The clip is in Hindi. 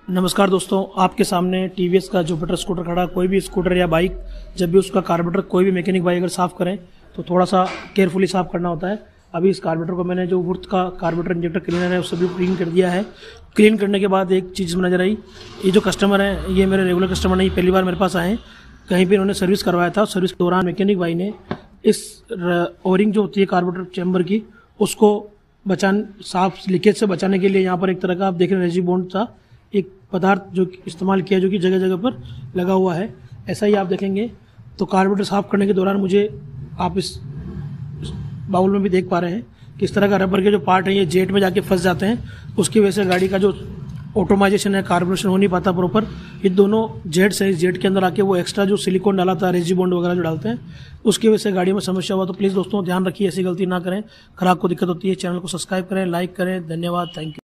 नमस्कार दोस्तों, आपके सामने टीवीएस का जुपिटर स्कूटर खड़ा। कोई भी स्कूटर या बाइक जब भी उसका कार्बोरेटर कोई भी मैकेनिक भाई अगर साफ़ करें तो थोड़ा सा केयरफुली साफ़ करना होता है। अभी इस कार्बोरेटर को मैंने जो वुर्थ का कार्बोरेटर इंजेक्टर क्लीनर है उससे भी क्लीन कर दिया है। क्लीन करने के बाद एक चीज़ में नजर आई, ये जो कस्टमर है ये मेरे रेगुलर कस्टमर नहीं, पहली बार मेरे पास आए। कहीं पर इन्होंने सर्विस करवाया था। सर्विस के दौरान मैकेनिक भाई ने इस ओरिंग जो होती है कार्बोरेटर चैम्बर की उसको साफ लीकेज से बचाने के लिए यहाँ पर एक तरह का आप देख रहे हैं रेजी बॉन्ड था एक पदार्थ जो इस्तेमाल किया, जो कि जगह जगह पर लगा हुआ है। ऐसा ही आप देखेंगे तो कार्बोरेटर साफ करने के दौरान मुझे आप इस बाउल में भी देख पा रहे हैं कि इस तरह का रबर के जो पार्ट है ये जेट में जाके फंस जाते हैं। उसकी वजह से गाड़ी का जो ऑटोमाइजेशन है, कार्बोरेशन हो नहीं पाता प्रॉपर। ये दोनों जेट्स है, इस जेट के अंदर आके वो एक्स्ट्रा जो सिलिकॉन डाला था, रेजी बॉन्ड वगैरह जो डालते हैं, उसकी वजह से गाड़ी में समस्या हुआ। तो प्लीज़ दोस्तों ध्यान रखिए, ऐसी गलती ना करें। खराब को दिक्कत होती है। चैनल को सब्सक्राइब करें, लाइक करें। धन्यवाद, थैंक यू।